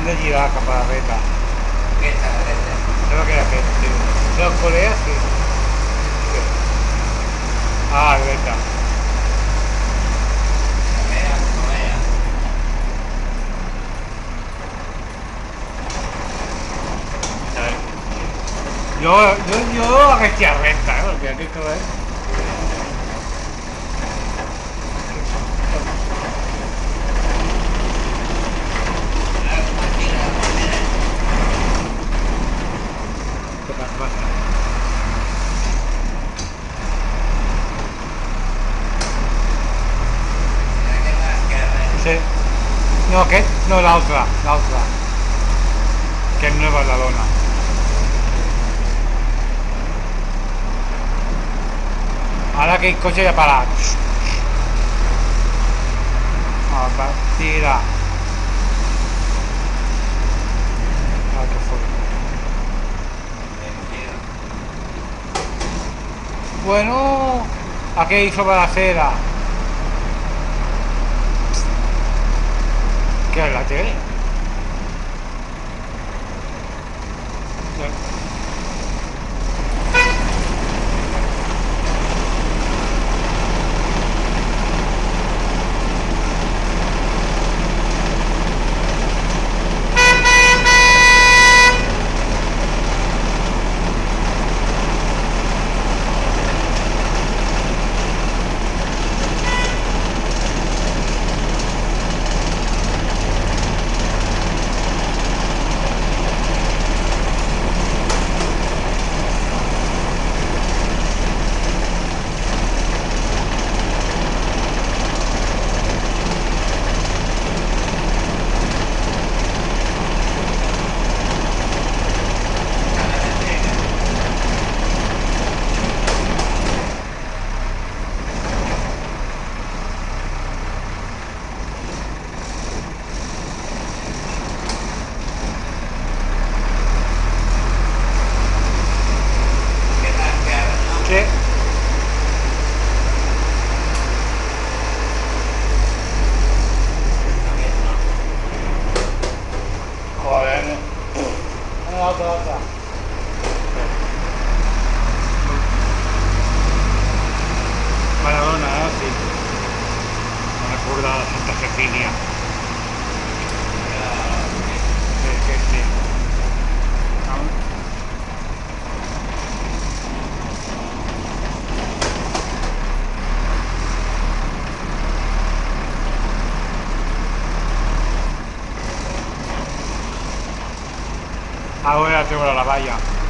de girar cap a la dreta. Aquesta, la dreta. Sembla que era aquest, sí. Del Corea, sí. Sí. Ah, a la dreta. Corea. Jo aquesta recta, perquè aquest que veig... Què passa? Aquest a l'esquerra. Sí. No, aquest, no, l'altre, l'altre. Aquest no és Badalona. Ara aquell cotxe ja ha parat. Va, tira. Ah, que fort. Bueno, aquell sobre la acera. ¿Qué es la tele? Sí. Joder. Otra. Maradona, sí. No recuerda la Santa Cecilia. Sí. Ahora tengo la valla.